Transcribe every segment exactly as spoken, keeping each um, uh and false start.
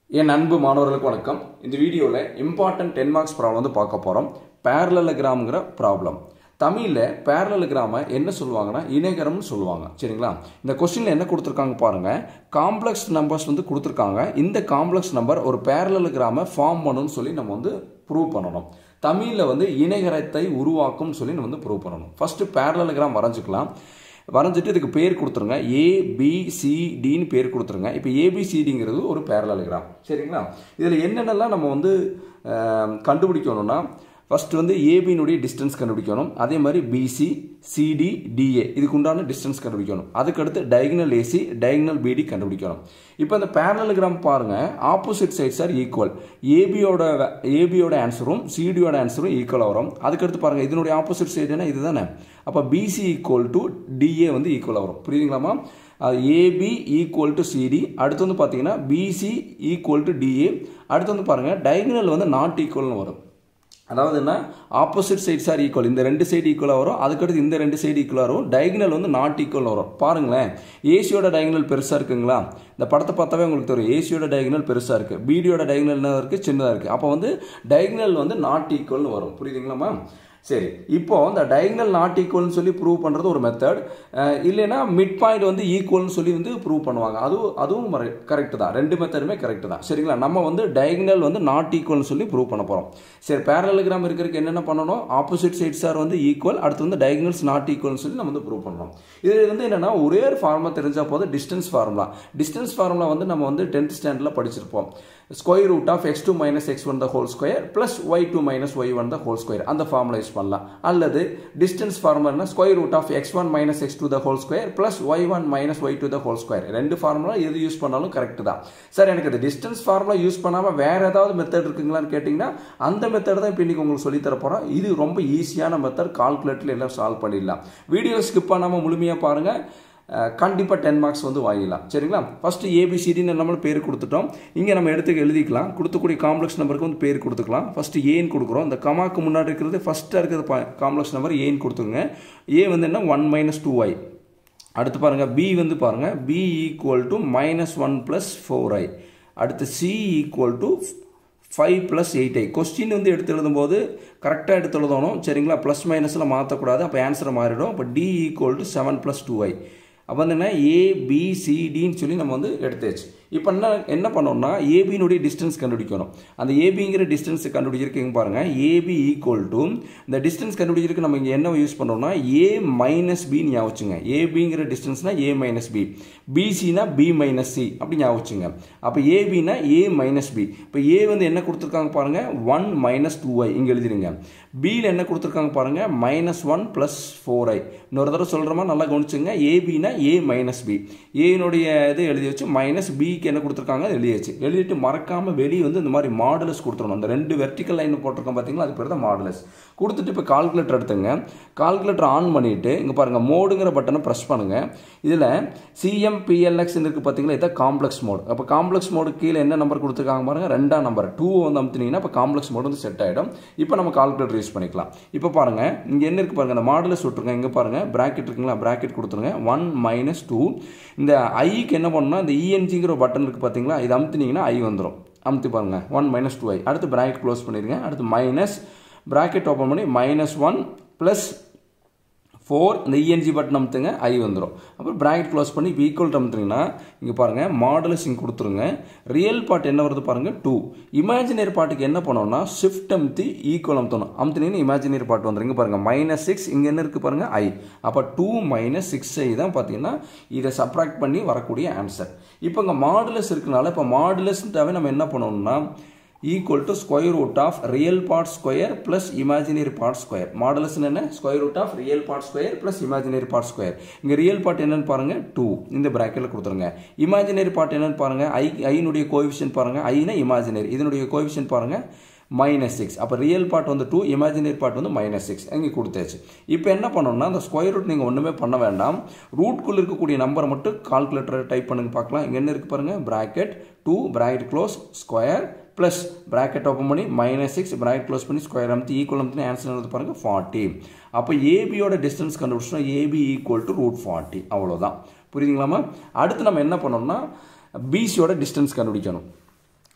என் அன்பு மாணவர்களுக்கு வணக்கம். இந்த வீடியோவில் இம்பார்ட்டன்ட் டென் மார்க்ஸ் ப்ராப்ளம் வந்து பார்க்க போகிறோம். பேரலலகிராம்ங்கிற ப்ராப்ளம். தமிழில் பேரலலகிராமை என்ன சொல்லுவாங்கன்னா இணைகரம்னு சொல்லுவாங்க. சரிங்களா? இந்த கொஸ்டினில் என்ன கொடுத்துருக்காங்க பாருங்கள். காம்ப்ளெக்ஸ் நம்பர்ஸ் வந்து கொடுத்துருக்காங்க. இந்த காம்ப்ளெக்ஸ் நம்பர் ஒரு பேரலலகிராமை ஃபார்ம் பண்ணணும்னு சொல்லி நம்ம வந்து ப்ரூவ் பண்ணணும். தமிழில் வந்து இணைகரத்தை உருவாக்கும்னு சொல்லி நம்ம வந்து ப்ரூவ் பண்ணணும். ஃபஸ்ட்டு பேரலலகிராம் வரைஞ்சிக்கலாம். வரைஞ்சிட்டு இதுக்கு பேர் கொடுத்துருங்க. ஏபிசிடின்னு பேர் கொடுத்துருங்க. இப்போ ஏபிசிடிங்கிறது ஒரு பேரலலகிராம். சரிங்களா? இதில் என்னென்னலாம் நம்ம வந்து கண்டுபிடிக்கணும்னா ஃபஸ்ட்டு வந்து ஏபியினுடைய டிஸ்டன்ஸ் கண்டுபிடிக்கணும். அதே மாதிரி பிசி சிடி டிஏ இதுக்கு உண்டான டிஸ்டன்ஸ் கண்டுபிடிக்கணும். அதுக்கடுத்து டயகனல் ஏசி டயகனல் பிடி கண்டுபிடிக்கணும். இப்போ இந்த பேரலலகிராம் பாருங்கள், ஆப்போசிட் சைட்ஸ் ஆர் ஈக்குவல். ஏபியோட ஏபியோட ஆன்சரும் சிடியோட ஆன்சரும் ஈக்குவலாக வரும். அதுக்கடுத்து பாருங்கள், இதனுடைய ஆப்போசிட் சைடுனா இது தானே. அப்போ பிசி ஈக்குவல் டு டிஏ வந்து ஈக்குவலாக வரும். புரியுதுங்களாமா? AB equal to CD. அடுத்து வந்து பார்த்தீங்கன்னா பிசி ஈக்குவல் டு டிஏ. அடுத்து வந்து பாருங்கள், டயகனல் வந்து நாட் ஈக்குவல்னு வரும். அதாவது என்ன, ஆப்போசிட் சைட்ஸ் ஆர் ஈக்குவல். இந்த ரெண்டு சைடு ஈக்குவலாக வரும். அதுக்கடுத்து இந்த ரெண்டு சைடு ஈக்குவலாக வரும். டயகனல் வந்து நாட் ஈக்குவல் வரும். பாருங்களேன், ஏசியோட டயகனல் பெருசாக இருக்குங்களா? இந்த படத்தை பார்த்தாவே உங்களுக்கு தெரியும். ஏசியோட டயகனல் பெருசாக இருக்குது, பிடியோட டயகனல் என்ன இருக்குது, சின்னதாக இருக்குது. அப்போ வந்து டயகனல் வந்து நாட் ஈக்குவல்னு வரும். புரியுதுங்களாமா? சரி, இப்போ இந்த டயகனல் நாட் ஈக்குவல்னு சொல்லி ப்ரூவ் பண்ணுறது ஒரு மெத்தட். இல்லைன்னா மிட் பாயிண்ட் வந்து ஈக்குவல்னு சொல்லி வந்து ப்ரூவ் பண்ணுவாங்க. அதுவும் அதுவும் கரெக்டு தான். ரெண்டு மெத்தடுமே கரெக்டு தான். சரிங்களா? நம்ம வந்து டயகனல் வந்து நாட் ஈக்குவல்னு சொல்லி ப்ரூவ் பண்ண போகிறோம். சரி, பேரலலகிராம் இருக்கிறதுக்கு என்னென்ன பண்ணணும்? ஆப்போசிட் சைட்ஸ் ஆர் வந்து ஈக்குவல். அடுத்து வந்து டயகனல்ஸ் நாட் ஈக்குவல்னு சொல்லி நம்ம வந்து ப்ரூவ் பண்ணணும். இது வந்து என்னென்னா ஒரே ஒரு ஃபார்முலா தெரிஞ்சால் போது, டிஸ்டன்ஸ் ஃபார்முலா. டிஸ்டன்ஸ் ஃபார்முலா வந்து நம்ம வந்து டென்த் ஸ்டாண்டர்டில் படிச்சிருப்போம். Square root of x two minus x one the whole square plus y two minus y one the whole square. அந்த ஃபார்முலா யூஸ் பண்ணலாம். அல்லது distance formula square root of x one minus x two the whole square plus y one minus y two the whole square. ரெண்டு formula எது use பண்ணாலும் correct தான். Sir, எனக்கு இந்த distance formula use பண்ணாமல் வேற ஏதாவது மெத்தட் இருக்குங்களான்னு கேட்டிங்கன்னா அந்த மெத்தட் தான் இப்போ இன்னைக்கு உங்களுக்கு சொல்லி தர போகிறோம். இது ரொம்ப ஈஸியான மெத்தட். கால்குலேட்டரில் எல்லாம் சால்வ் பண்ணிடலாம். வீடியோ ஸ்கிப் பண்ணாமல் முழுமையாக பாருங்கள். கண்டிப்பாக டென் மார்க்ஸ் வந்து வாங்கிடலாம். சரிங்களா? ஃபஸ்ட்டு ஏபிசிடின்னு நம்மளும் பேர் கொடுத்துட்டோம். இங்கே நம்ம எடுத்துக்க எழுதிக்கலாம். கொடுத்தக்கூடிய காம்ப்ளெக்ஸ் நம்பருக்கு வந்து பேர் கொடுத்துக்கலாம். ஃபஸ்ட்டு ஏன்னு கொடுக்குறோம். இந்த கமாக்கு முன்னாடி இருக்கிறது ஃபஸ்ட்டாக இருக்கிறது காம்ப்ளெக்ஸ் நம்பர் ஏன்னு கொடுத்துருங்க. ஏ வந்து என்ன, ஒன் மைனஸ் டூ ஐ. அடுத்து பாருங்கள், பி வந்து பாருங்கள், B equal to minus one plus four i. அடுத்து C equal to five plus eight i. Question வந்து எடுத்து எழுதும்போது கரெக்டாக எடுத்து எழுதணும். சரிங்களா? ப்ளஸ் மைனஸில் மாற்றக்கூடாது. அப்போ ஆன்சரை மாறிடும். அப்போ D equal to seven plus two i. அப்போ வந்து என்ன, ஏபிசிடின்னு சொல்லி நம்ம வந்து எடுத்தாச்சு. இப்போ என்ன என்ன பண்ணோம்னா ஏபியினுடைய டிஸ்டன்ஸ் கண்டுபிடிக்கணும். அந்த ஏபிங்கிற டிஸ்டன்ஸ் கண்டுபிடிச்சிருக்கீங்க பாருங்கள். ஏபி ஈக்குவல் டு இந்த டிஸ்டன்ஸ் கண்டுபிடிச்சிருக்கு நம்ம இங்கே என்ன யூஸ் பண்ணோம்னா ஏ மைனஸ் பி ஞாபகம் வச்சுங்க. ஏபிங்கிற டிஸ்டன்ஸ்னா ஏ மைனஸ் பி, பிசினா பி மைனஸ் சி அப்படி ஞாபகம் வச்சுங்க. அப்போ ஏபினா ஏ மைனஸ் பி. இப்போ ஏ வந்து என்ன கொடுத்துருக்காங்க பாருங்கள், ஒன் மைனஸ் டூ ஐ இங்கே எழுதிடுங்க. பியில் என்ன கொடுத்துருக்காங்க பாருங்கள், minus one plus four i. இன்னொரு தடவை சொல்கிறோமா, நல்லா கவனிச்சுங்க. ஏபினா ஏ மைனஸ் பி. ஏனுடைய இது எழுதி வச்சு மைனஸ் பி என்ன கொடுத்துருக்காங்க எழுதியாச்சு. எழுதிட்டு மறக்காம வெளியே வந்து இந்த மாதிரி மாடுலஸ் கொடுத்துடணும். அந்த ரெண்டு வெர்டிக்கல் லைன் போட்டிருக்கோம் பார்த்தீங்களா, அது பேர் தான் மாடுலஸ். கொடுத்துட்டு இப்போ கால்குலேட்டர் எடுத்துங்க. கால்குலேட்டர் ஆன் பண்ணிட்டு இங்கே பாருங்க, மோடுங்கிற பட்டனை ப்ரெஸ் பண்ணுங்க. இதில் சிஎம்பிஎல்எக்ஸ் இருக்கு பார்த்தீங்களா, இதான் காம்ப்ளெக்ஸ் மோடு. அப்போ காம்ப்ளெக்ஸ் மோடு கீழே என்ன நம்பர் கொடுத்துருக்காங்க பாருங்க, ரெண்டாம் நம்பர் டூ வந்து அமுத்தினீங்கன்னா இப்போ காம்ப்ளெக்ஸ் மோடு வந்து செட் ஆகிடும். இப்போ நம்ம கால்குலேட்டர் யூஸ் பண்ணிக்கலாம். இப்போ பாருங்க, இங்கே என்ன இருக்கு பாருங்க, அந்த மாடுலஸ் விட்டுருங்க. இங்கே பாருங்க, பிராக்கெட் இருக்குங்களா, பிராக்கெட் கொடுத்துருங்க. One minus two. இந்த ஐக்கு என்ன பண்ணணும்னா இந்த இஎன்ஜிங்கிற பட்டன் இருக்குது பார்த்தீங்களா, இது அமுத்தினீங்கன்னா ஐ வந்துடும். அமுத்தி பாருங்க, ஒன் மைனஸ் டூ ஐ. அடுத்து பிராக்கெட் க்ளோஸ் பண்ணிடுங்க. அடுத்து மைனஸ் பிராக்கெட் ஓப்பன் பண்ணி மைனஸ் ஒன் ப்ளஸ் ஃபோர். இந்த இஎன்ஜி பட்டன் அமுத்துங்க, ஐ வந்துடும். அப்புறம் பிராக்கெட் க்ளோஸ் பண்ணி இப்போ ஈக்குவல் அமுத்துனீங்கன்னா இங்கே பாருங்கள், மாடுலஸ் இங்கே கொடுத்துருங்க. ரியல் பார்ட் என்ன வருது பாருங்கள், டூ. இமேஜினரி பார்ட்டுக்கு என்ன பண்ணோம்னா ஷிஃப்ட் அமுத்தி ஈக்குவல் அமுத்தணும். அமுத்தினீங்கன்னா இமேஜினரி பார்ட் வந்துடும். இங்கே பாருங்கள், மைனஸ் சிக்ஸ். இங்கே என்ன இருக்குது பாருங்கள், ஐ. அப்போ டூ மைனஸ் சிக்ஸ் ஐ தான் பார்த்தீங்கன்னா இதை சப்ராக்ட் பண்ணி வரக்கூடிய ஆன்சர். இப்போ இங்கே மாடுலஸ் இருக்குனால இப்போ மாடுலஸ்ன்றாவே நம்ம என்ன பண்ணணும்னா equal to square root of real part square plus imaginary part square. Modulus என்ன, square root of real part square plus imaginary part square. இங்க real part என்னன்னு பாருங்க, டூ. இந்த bracketல கொடுத்துருங்க. imaginary part என்னன்னு பாருங்க, i i னுடைய coefficient பாருங்க, i னா imaginary. இதனுடைய coefficient பாருங்க மைனஸ் சிக்ஸ். அப்போ ரியல் பார்ட் வந்து டூ, இமேஜினரி பார்ட் வந்து மைனஸ் சிக்ஸ். இங்கே கொடுத்தாச்சு. இப்போ என்ன பண்ணணும்னா அந்த ஸ்கொயர் ரூட் நீங்கள் ஒன்றுமே பண்ண வேண்டாம். ரூட்குள்ளே இருக்கக்கூடிய நம்பரை மட்டும் கால்குலேட்டரை டைப் பண்ணுங்க பார்க்கலாம். இங்கே என்ன இருக்குது பாருங்கள், bracket two, bracket close, square plus bracket open பண்ணி மைனஸ் சிக்ஸ், பிராக்கெட் க்ளோஸ் பண்ணி ஸ்கொயர் அமுத்தி ஈக்குவல் அமுத்தி ஆன்சர் வந்து பாருங்கள் ஃபார்ட்டி. அப்போ ஏபியோட டிஸ்டன்ஸ் கண்டுபிடிச்சோம்னா AB equal to root forty. அவ்வளோதான். புரியுதுங்களாமா? அடுத்து நம்ம என்ன பண்ணோம்னா பிசியோட டிஸ்டன்ஸ் கண்டுபிடிக்கணும்.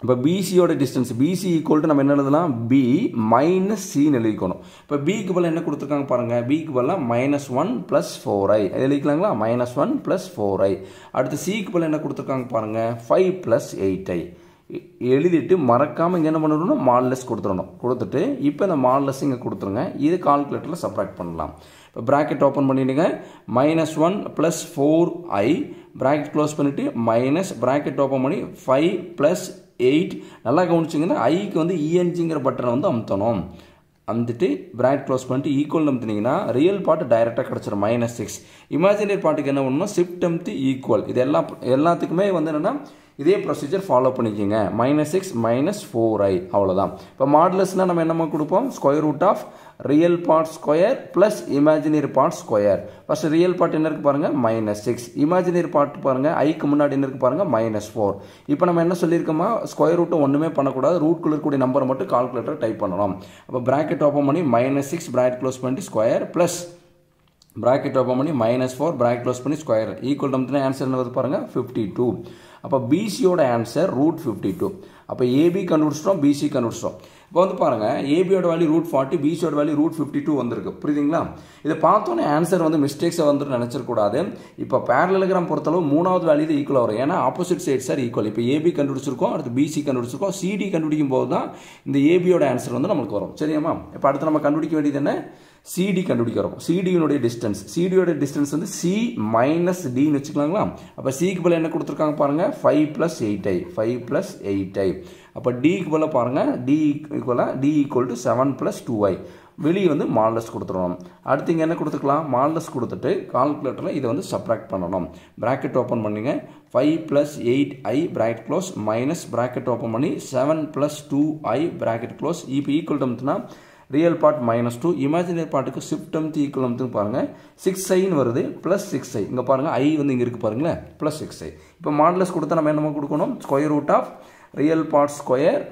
இப்போ பிசியோட டிஸ்டன்ஸ் பிசி ஈக்குவல் டு நம்ம என்ன எழுதலாம் பி மைனஸ் சின்னு எழுதிக்கணும். இப்போ பிக்கு பதில் என்ன கொடுத்துருக்காங்க பாருங்கள், பிக்கு பதிலாக minus one plus four i எழுதிக்கலாங்களா, minus one plus four i. அடுத்து சிக்கு பதில் என்ன கொடுத்துருக்காங்க பாருங்கள், ஃபைவ் ப்ளஸ் எயிட் ஐ எழுதிட்டு மறக்காமல் இங்கே என்ன பண்ணணும்னா மாடுலஸ் கொடுத்துடணும். கொடுத்துட்டு இப்போ இந்த மாடுலஸ் இங்கே கொடுத்துருங்க, இது கால்குலேட்டரில் சப்ராக்ட் பண்ணலாம். இப்போ ப்ராக்கெட் ஓப்பன் பண்ணிவிடுங்க, minus one plus four i bracket close பண்ணிவிட்டு மைனஸ் ப்ராக்கெட் ஓப்பன் பண்ணி ஃபைவ் ப்ளஸ் எயிட். நல்லா கவனிச்சிங்கன்னா ஐக்கு வந்து இஎன்ஜிங்கிற பட்டனை வந்து அமுத்தணும். அமுத்திட்டு ப்ராக்கெட் க்ளோஸ் பண்ணிட்டு ஈக்குவல் அமுத்தினீங்கன்னா ரியல் பார்ட் டைரெக்டாக கிடச்சிடும் மைனஸ் சிக்ஸ். இமேஜினரி பார்ட்டுக்கு என்ன பண்ணணும், ஷிஃப்ட் அமுத்தி ஈக்குவல். இது எல்லா எல்லாத்துக்குமே வந்து என்னென்னா இதே ப்ரொசீஜர் ஃபாலோ பண்ணிக்கோங்க. Minus six minus four i அவ்வளோதான். இப்போ மாடுலஸ்னால் நம்ம என்னமா கொடுப்போம், square root of real part square plus imaginary part square. First real part என்ன இருக்குது பாருங்கள் மைனஸ் சிக்ஸ், இமேஜினரி பார்ட் பாருங்கள் ஐக்கு முன்னாடி என்ன இருக்குது பாருங்கள் மைனஸ் ஃபோர். இப்போ நம்ம என்ன சொல்லியிருக்கோமா, ஸ்கொயர் ரூட்டை ஒன்றுமே பண்ணக்கூடாது, ரூட்குள்ள இருக்கக்கூடிய நம்பரை மட்டும் கால்குலேட்டர் டைப் பண்ணணும். அப்போ ப்ராக்கெட் ஓப்பன் பண்ணி மைனஸ் சிக்ஸ் ப்ராக்கெட் க்ளோஸ் பண்ணி ஸ்கொயர் ப்ளஸ் ப்ராக்கெட் ஓப்பன் பண்ணி மைனஸ் ஃபோர் ப்ராக்கெட் க்ளோஸ் பண்ணி ஸ்கொயர் ஈக்குவல் நமக்கு ஆன்சர் என்ன வருது பாருங்கள் ஃபிஃப்டி டூ. அப்போ பிசியோட ஆன்சர் ரூட் ஃபிஃப்டி டூ. அப்போ ஏபி கண்டுபிடிச்சிட்டோம், பிசி கண்டுபிடிச்சிட்டோம். இப்போ வந்து பாருங்கள் ஏபியோட வேல்யூ ரூட் ஃபார்ட்டி, பிசியோட வேல்யூ ரூட் ஃபிஃப்டி டூ வந்திருக்கு. புரியுதுங்களா? இதை பார்த்தோன்னே ஆன்சர் வந்து மிஸ்டேக்ஸை வந்துட்டு நினச்சிடக்கூடாது. இப்போ பேரலோகிராம் பொறுத்தளவு மூணாவது வேல்யூ தான் ஈக்குவல் வரும், ஏன்னா ஆப்போசிட் சைட்ஸ் ஆர் ஈக்குவல். இப்போ ஏபி கண்டுபிடிச்சிருக்கோம், அடுத்து பிசி கண்டுபிடிச்சிருக்கோம், சிடி கண்டுபிடிக்கும் போது தான் இந்த ஏபியோட ஆன்சர் வந்து நமக்கு வரும். சரியாமா? இப்போ அடுத்து நம்ம கண்டுபிடிக்க வேண்டியது என்ன, சிடி கண்டுபிடிக்கிறோம். சிடியினுடைய டிஸ்டன்ஸ், சிடியோட டிஸ்டன்ஸ் வந்து சி மைனஸ் டின்னு வச்சுக்கலாங்களா. அப்போ சிக்கு பதில் என்ன கொடுத்துருக்காங்க பாருங்கள், five plus eight i five plus eight i. அப்போ டிக்கு பதில் பாருங்கள் டி ஈக்குவலாக D equal to seven plus two i. வெளியே வந்து மாடுலஸ் கொடுத்துருவோம். அடுத்து இங்கே என்ன கொடுத்துக்கலாம், மாடுலஸ் கொடுத்துட்டு கால்குலேட்டரில் இதை வந்து சப்ராக்ட் பண்ணணும். ப்ராக்கெட் ஓப்பன் பண்ணுங்க, five plus eight i bracket close minus bracket open பண்ணி seven plus two i bracket close. இப்போ ஈக்குவல் டம்னா real part minus two, imaginary பார்ட்டுக்கு ஷிஃப்ட் அமுத்தி ஈக்குவல் அமுத்துன்னு பாருங்கள் சிக்ஸ் ஐன்னு வருது ப்ளஸ் சிக்ஸ் ஐ. இங்கே பாருங்கள் ஐ வந்து இங்கே இருக்குது பாருங்களேன் ப்ளஸ் சிக்ஸ் ஐ. இப்போ மாடுலஸ் கொடுத்தா நம்ம என்னமோ கொடுக்கணும், square root of real part square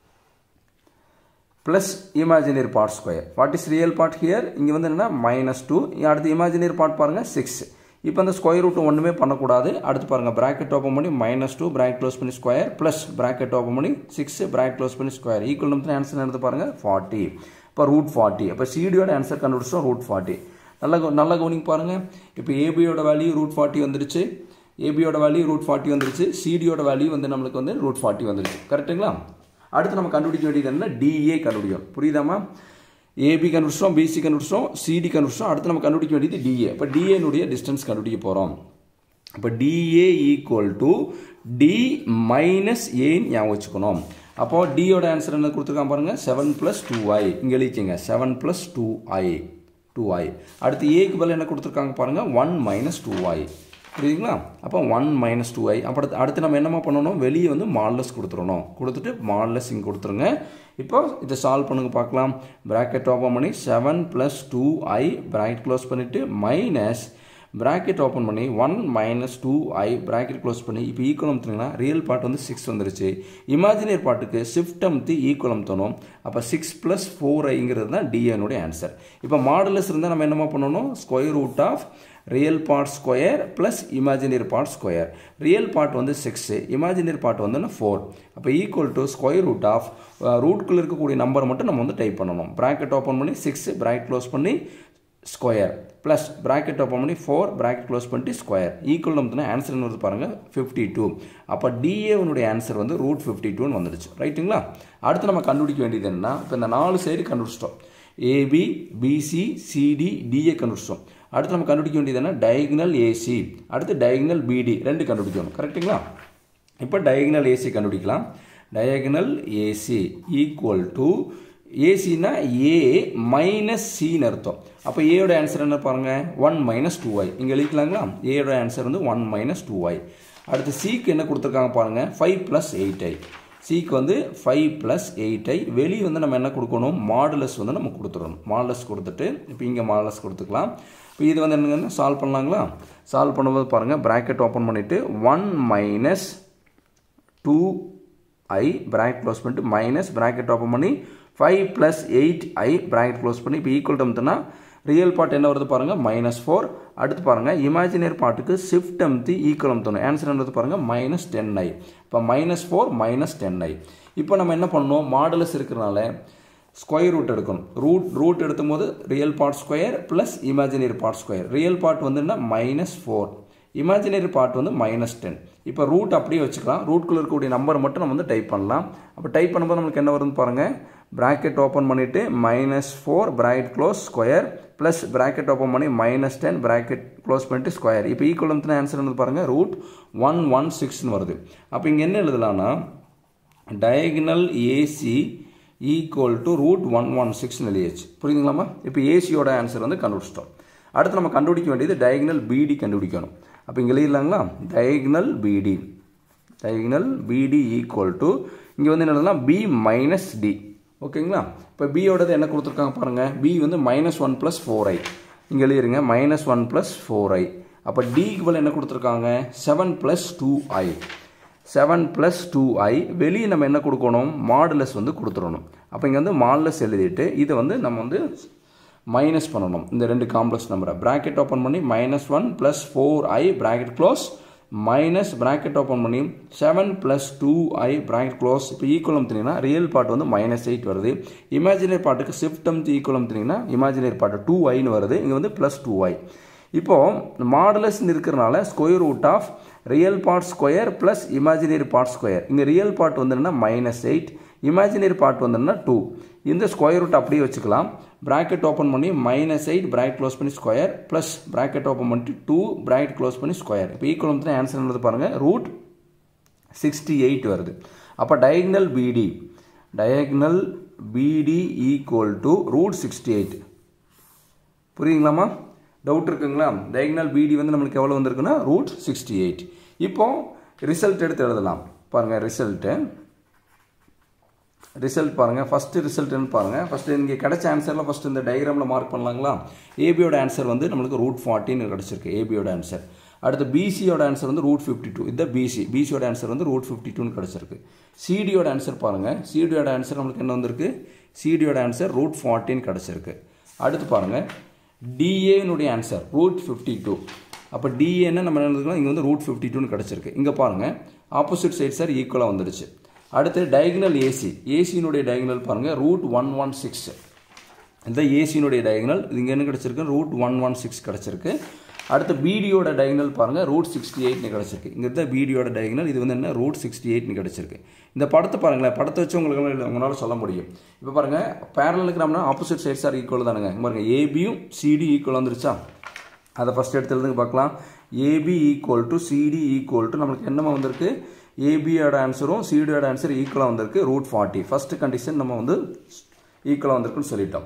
plus imaginary part square. What is real part here, இங்கே வந்து என்னென்னா மைனஸ் டூ, அடுத்து இமேஜினரி பார்ட் பாருங்கள் சிக்ஸ். இப்போ அந்த ஸ்கொயர் ரூட் ஒன்றுமே பண்ணக்கூடாது. அடுத்து பாருங்கள் ப்ராக்கெட் ஓப்பன் பண்ணி மைனஸ் டூ ப்ராக்கெட் க்ளோஸ் பண்ணி ஸ்கொயர் ப்ளஸ் ப்ராக்கெட் ஓப்பன் பண்ணி சிக்ஸ் ப்ராக்கெட் க்ளோஸ் பண்ணி ஸ்கொயர் ஈக்குவல் நமக்கு ஆன்சர் எடுத்து பாருங்கள் ஃபார்ட்டி. இப்போ ரூட் ஃபார்ட்டி. அப்போ சிடியோட ஆன்சர் கண்டுபிடிச்சோம் ரூட் ஃபார்ட்டி. நல்லா நல்லா கவனிங்க பாருங்கள். இப்போ ஏபியோட வேல்யூ ரூட் ஃபார்ட்டி வந்துருச்சு, ஏபியோட வேல்யூ ரூட் ஃபார்ட்டி வந்துருச்சு, சிடியோட வேல்யூ வந்து நம்மளுக்கு வந்து ரூட் ஃபார்ட்டி வந்துருச்சு. கரெக்டுங்களா? அடுத்து நம்ம கண்டுபிடிக்க வேண்டியது என்ன, டிஏ கண்டுபிடிக்கும். புரியுதாமா? ஏபி கண்டுபிடிச்சோம், பிசி கண்டுபிடிச்சோம், சிடி கண்டுபிடிச்சோம். அடுத்து நம்ம கண்டுபிடிக்க வேண்டியது டிஏ. இப்போ டிஏனுடைய டிஸ்டன்ஸ் கண்டுபிடிக்க போகிறோம். இப்போ DA equal to D minus ஏன்னு ஞாபகம் வச்சுக்கணும். அப்போ டியோட ஆன்சர் என்ன கொடுத்துருக்கான் பாருங்கள், செவன் ப்ளஸ் டூ ஐ. இங்கே எழுதிக்கங்க seven plus two i two i. அடுத்து ஏக்கு பதில் என்ன கொடுத்துருக்காங்க பாருங்கள், ஒன் மைனஸ் டூ ஐ. புரியுதுங்களா? அப்போ ஒன் மைனஸ் டூ ஐ. அப்போ அடுத்து நம்ம என்னமா பண்ணணும், வெளியே வந்து மாடுலஸ் கொடுத்துடணும். கொடுத்துட்டு மாடுலஸ் இங்கே கொடுத்துருங்க. இப்போ இதை சால்வ் பண்ணுங்க பார்க்கலாம். ப்ராக்கெட் ஓப்பன் பண்ணி seven plus two i bracket close பண்ணிவிட்டு மைனஸ் ப்ராக்கெட் ஓப்பன் பண்ணி one minus two i bracket close பண்ணி இப்போ ஈக்குவல் அமுத்துனீங்கன்னா ரியல் பார்ட் வந்து சிக்ஸ் வந்துருச்சு. இமேஜினரி பார்ட்டுக்கு ஷிஃப்ட் அமுத்தி ஈக்குவல் அமுத்தணும். அப்போ சிக்ஸ் ப்ளஸ் ஃபோர் ஐங்கிறது தான் டிஏனுடைய ஆன்சர். இப்போ மாடுலஸ் இருந்தால் நம்ம என்னமா பண்ணணும், square root of real part square plus imaginary part square. Real part வந்து சிக்ஸு, இமேஜினரி பார்ட் வந்து ஃபோர். அப்போ equal to square root of ரூட்குள்ளே இருக்கக்கூடிய நம்பர் மட்டும் நம்ம வந்து டைப் பண்ணணும். ப்ராக்கெட் ஓப்பன் பண்ணி சிக்ஸ் ப்ராக்கெட் க்ளோஸ் பண்ணி ஸ்கொயர் ப்ளஸ் ப்ராக்கெட் ஓப்பன் பண்ணி ஃபோர் ப்ராக்கெட் க்ளோஸ் பண்ணிட்டு ஸ்கொயர் ஈக்குவல் நமக்கு ஆன்சர் என்ன வருது பாருங்கள் ஃபிஃப்டி டூ. அப்போ டிஏனுடைய ஆன்சர் வந்து ரூட் ஃபிஃப்டி டூன்னு வந்துடுச்சு. ரைட்டுங்களா? அடுத்து நம்ம கண்டுபிடிக்க வேண்டியது என்னன்னா, இப்போ இந்த நாலு சைடு கண்டுபிடிச்சிட்டோம். ஏபி பிசி சிடி டிஏ கண்டுபிடிச்சிட்டோம். அடுத்து நம்ம கண்டுபிடிக்க வேண்டியது என்ன, டயகனல் ஏசி, அடுத்து டயகனல் பிடி ரெண்டு கண்டுபிடிக்கணும். கரெக்டுங்களா? இப்போ டயகனல் ஏசி கண்டுபிடிக்கலாம். டயகனல் ஏசி ஈக்குவல் டு ஏசினா ஏ மைனஸ் சின்னு அர்த்தம். அப்போ ஏயோட ஆன்சர் என்ன பாருங்கள், ஒன் மைனஸ் டூ ஐ. இங்கே எழுதிக்கலாங்களா? ஏயோட ஆன்சர் வந்து ஒன் மைனஸ் டூ ஐ. அடுத்து சிக்கு என்ன கொடுத்துருக்காங்க பாருங்கள், ஃபைவ் ப்ளஸ் எயிட் ஐ. சிக்கு வந்து ஃபைவ் ப்ளஸ் எயிட் ஐ. வெளியே வந்து நம்ம என்ன கொடுக்கணும், மாடுலஸ் வந்து நம்ம கொடுத்துடணும். மாடுலஸ் கொடுத்துட்டு இப்போ இங்கே மாடுலஸ் கொடுத்துக்கலாம். இப்போ இது வந்து என்னங்கன்னா சால்வ் பண்ணலாங்களா? சால்வ் பண்ணும்போது பாருங்கள் ப்ராக்கெட் ஓப்பன் பண்ணிவிட்டு one minus two i bracket close பண்ணிட்டு மைனஸ் ப்ராக்கெட் ஓப்பன் பண்ணி five plus eight i bracket close பண்ணி இப்போ ஈக்குவல் டம்னா ரியல் பார்ட் என்ன வருது பாருங்கள் மைனஸ் ஃபோர். அடுத்து பாருங்கள் இமேஜினரி பார்ட்டுக்கு ஷிஃப்ட் அமுத்தி ஈக்குவல் அமுத்தணும். ஆன்சர் என்னது பாருங்கள் மைனஸ் டென் ஐ. இப்போ minus four minus ten i. இப்போ நம்ம என்ன பண்ணணும், மாடுலஸ் இருக்கிறனால ஸ்கொயர் ரூட் எடுக்கணும். ரூட் ரூட் எடுத்தும் போது real part square plus imaginary part square. Real part வந்து என்ன மைனஸ் ஃபோர், இமேஜினரி பார்ட் வந்து மைனஸ் டென். இப்போ ரூட் அப்படியே வச்சுக்கலாம். ரூட்குள்ளே இருக்கக்கூடிய நம்பரை மட்டும் நம்ம வந்து டைப் பண்ணலாம். அப்போ டைப் பண்ணும்போது நம்மளுக்கு என்ன வருதுன்னு பாருங்கள், ப்ராக்கெட் ஓப்பன் பண்ணிவிட்டு minus four bracket close square plus bracket open பண்ணி மைனஸ் டென் ப்ராக்கெட் க்ளோஸ் பண்ணிட்டு ஸ்கொயர். இப்போ ஈக்குவல் வந்து ஆன்சர் வந்து பாருங்கள் ரூட் ஒன் ஒன் சிக்ஸ்னு வருது. அப்போ இங்கே என்ன எழுதலாம்னா diagonal AC equal to root one one சிக்ஸ்னு எழுதியாச்சு. புரியுதுங்களாமா? இப்போ ஏசியோட ஆன்சர் வந்து கண்டுபிடிச்சிட்டோம். அடுத்து நம்ம கண்டுபிடிக்க வேண்டியது டயகனல் பிடி கண்டுபிடிக்கணும். அப்போ இங்கே எழுதிடலாங்களா, diagonal BD diagonal BD equal to இங்கே வந்து என்ன எழுதலாம் பி மைனஸ் டி. ஓகேங்களா? இப்போ பியோடது என்ன கொடுத்துருக்காங்க பாருங்கள், பி வந்து minus one plus four i. இங்கே எழுதிருங்க minus one plus four i. அப்போ டிக்கு பதில் என்ன கொடுத்துருக்காங்க seven plus two i. Seven plus two i. வெளியே நம்ம என்ன கொடுக்கணும், மாடுலஸ் வந்து கொடுத்துடணும். அப்போ இங்கே வந்து மாடுலஸ் எழுதிட்டு இதை வந்து நம்ம வந்து மைனஸ் பண்ணணும். இந்த ரெண்டு காம்ப்ளெக்ஸ் நம்பரை ப்ராக்கெட் ஓப்பன் பண்ணி minus one plus four i bracket close minus bracket open பண்ணி seven plus two i bracket close. இப்போ ஈக்குவல் அமுத்தினீங்கன்னா ரியல் பார்ட் வந்து மைனஸ் எயிட் வருது. இமேஜினரி பார்ட்டுக்கு ஷிஃப்ட் அமுத்தி ஈக்குவல் அமுத்தினீங்கன்னா இமேஜினரி பார்ட்டு டூ ஐன்னு வருது. இங்கே வந்து ப்ளஸ் டூ ஐ. இப்போது மாடுலஸ் இருக்கிறனால square root of real part square plus imaginary part square. இங்கே ரியல் பார்ட் வந்துன்னா மைனஸ் எயிட், இமேஜினரி பார்ட் வந்துன்னா டூ. இந்த ஸ்கொயர் ரூட் அப்படியே வச்சுக்கலாம். ப்ராக்கெட் ஓப்பன் பண்ணி மைனஸ் எயிட் ப்ராக்கெட் க்ளோஸ் பண்ணி ஸ்கொயர் ப்ளஸ் ப்ராக்கெட் ஓப்பன் பண்ணிட்டு டூ ப்ராக்கெட் க்ளோஸ் பண்ணி ஸ்கொயர். இப்போ ஈக்குவல் வந்து ஆன்சர் என்னது பாருங்கள் ரூட் சிக்ஸ்டி எயிட் வருது. அப்போ diagonal BD diagonal BD equal to root sixty eight. புரியுங்களாமா? டவுட் இருக்குங்களா? டயகனல் பிடி வந்து நம்மளுக்கு எவ்வளோ வந்திருக்குன்னா ரூட் சிக்ஸ்டி எயிட். இப்போ ரிசல்ட் எடுத்து எழுதலாம். பாருங்கள் ரிசல்ட்டு ரிசல்ட் பாருங்கள். ஃபஸ்ட்டு ரிசல்ட்னு பாருங்கள். ஃபஸ்ட்டு இங்கே கிடைச்ச ஆன்சரில் ஃபஸ்ட்டு இந்த டயக்ராமில் மார்க் பண்ணலாங்களா. ஏபியோட ஆன்சர் வந்து நம்மளுக்கு ரூட் ஃபார்ட்டின்னு கிடச்சிருக்கு ஏபியோட ஆன்சர். அடுத்து பிசியோட ஆன்சர் வந்து ரூட் ஃபிஃப்டி டூ. இந்த பிசி பிசியோட ஆன்சர் வந்து ரூட் ஃபிஃப்டி டூன்னு கிடச்சிருக்கு. சிடியோட ஆன்சர் பாருங்கள். சிடியோட ஆன்சர் நம்மளுக்கு என்ன வந்திருக்கு, சிடியோட ஆன்சர் ரூட் ஃபார்ட்டின்னு கிடச்சிருக்கு. அடுத்து பாருங்கள் டிஏனுடைய ஆன்சர் ரூட் ஃபிஃப்டி டூ. அப்போ டிஏன்னு நம்ம என்ன எழுதுக்கலாம், இங்கே வந்து ரூட் ஃபிஃப்டி டூன்னு கிடச்சிருக்கு. இங்கே பாருங்கள் ஆப்போசிட் சைட் சார் ஈக்குவலாக வந்துடுச்சு. அடுத்து டயகனல் ஏசி ஏசியினுடைய டயகனல் பாருங்கள் ரூட் ஒன் ஒன் சிக்ஸ். இந்த ஏசியினுடைய டயகனல் இங்கே என்ன கிடச்சிருக்கு ரூட் ஒன் ஒன் சிக்ஸ் கிடச்சிருக்கு. அடுத்து பிடியோட டயகனல் பாருங்கள் ரூட் சிக்ஸ்டி எயிட்னு கிடச்சிருக்கு. இங்கே தான் பிடியோட டயகனல் இது வந்து என்ன ரூட் சிக்ஸ்டி எயிட்னு கிடச்சிருக்கு. இந்த படத்தை பாருங்களேன், படத்தை வச்சு உங்களுக்கு உங்களால் சொல்ல முடியும். இப்போ பாருங்கள் பேரலோகிராம்னா ஆப்போசிட் சைட்ஸ் ஆர் ஈக்குவல் தானுங்க. பாருங்கள் ஏபியும் சிடி ஈக்குவல் வந்துருச்சா, அதை ஃபஸ்ட் எடுத்து எழுதுங்க பார்க்கலாம். AB equal to CD equal to நம்மளுக்கு என்னமா வந்திருக்கு, ஏபியோட ஆன்சரும் சிடியோட ஆன்சர் ஈக்குவலாக வந்திருக்கு ரூட் ஃபார்ட்டி. ஃபஸ்ட்டு கண்டிஷன் நம்ம வந்து ஈக்குவலாக வந்திருக்குன்னு சொல்லிட்டோம்.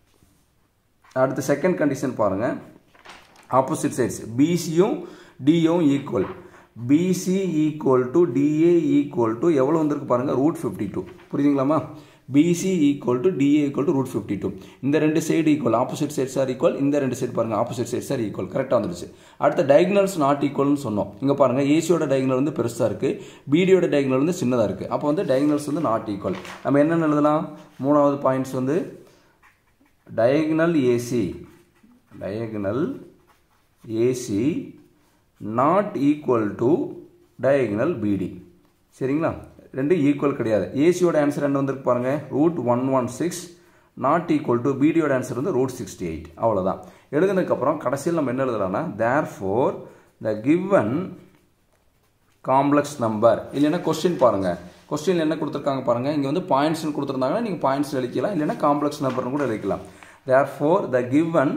அடுத்து செகண்ட் கண்டிஷன் பாருங்கள், ஆப்போசிட் சைட்ஸ் பிசியும் டியும் equal. BC equal to DA equal to எவ்வளோ வந்திருக்கு பாருங்கள் ரூட் ஃபிஃப்டி டூ. புரியுதுங்களாமா? BC equal to DA equal to root fifty two. இந்த ரெண்டு side equal, opposite sides are equal. இந்த ரெண்டு சைடு பாருங்கள் ஆப்போசிட் சைட்ஸ் ஆர் ஈக்குவல். கரெக்டாக வந்துருச்சு. அடுத்த டயகனல்ஸ் நாட் ஈக்குவல்னு சொன்னோம். இங்கே பாருங்கள் ஏசியோட டயகனல் வந்து பெருசாக இருக்குது, பிடியோட டயகனல் வந்து சின்னதாக இருக்குது. அப்போ வந்து டயகனல்ஸ் வந்து நாட் ஈக்குவல். நம்ம என்னென்னு எழுதலாம், மூணாவது பாயிண்ட்ஸ் வந்து diagonal AC diagonal AC not equal to diagonal BD. சரிங்களா? ரெண்டு ஈக்குவல் கிடையாது. ஏசியோட ஆன்சர் என்ன வந்திருக்கு பாருங்கள் root one one six not equal to பிடியோட ஆன்சர் வந்து ரூட் சிக்ஸ்டி எயிட். அவ்வளோதான். எழுதுனதுக்கப்புறம் கடைசியில் நம்ம என்ன எழுதலாம்னா therefore the given complex number. இல்லைன்னா கொஸ்டின் பாருங்கள், கொஸ்டின் என்ன கொடுத்துருக்காங்க பாருங்கள். இங்கே வந்து பாயிண்ட்ஸ்னு கொடுத்துருந்தாங்கன்னா நீங்கள் பாயிண்ட்ஸ் எழுதிக்கலாம், இல்லைன்னா காம்ப்ளெக்ஸ் நம்பர்னு கூட எழுதிக்கலாம். Therefore the given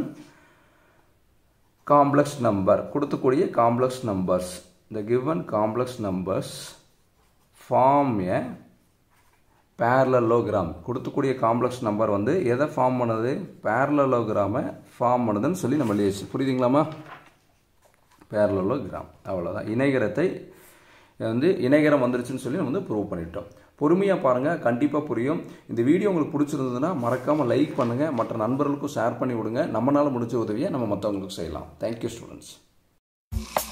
complex number கொடுத்துக்கூடிய complex numbers the given complex numbers form a parallelogram. கொடுத்துக்கூடிய காம்ப்ளெக்ஸ் நம்பர் வந்து எதை ஃபார்ம் பண்ணுது, பேரலலோகிராமை ஃபார்ம் பண்ணுதுன்னு சொல்லி நம்ம எழுதிச்சு. புரியுதுங்களாமா? பேரலலோகிராம். அவ்வளோதான். இணைகரத்தை வந்து இணைகரம் வந்துருச்சுன்னு சொல்லி நம்ம வந்து ப்ரூவ் பண்ணிட்டோம். பொறுமையாக பாருங்கள், கண்டிப்பாக புரியும். இந்த வீடியோ உங்களுக்கு பிடிச்சிருந்ததுன்னா மறக்காமல் லைக் பண்ணுங்கள், மற்ற நண்பர்களுக்கும் ஷேர் பண்ணி விடுங்க. நம்மளால் முடிஞ்ச உதவியை நம்ம மற்றவங்களுக்கு செய்யலாம். Thank you students.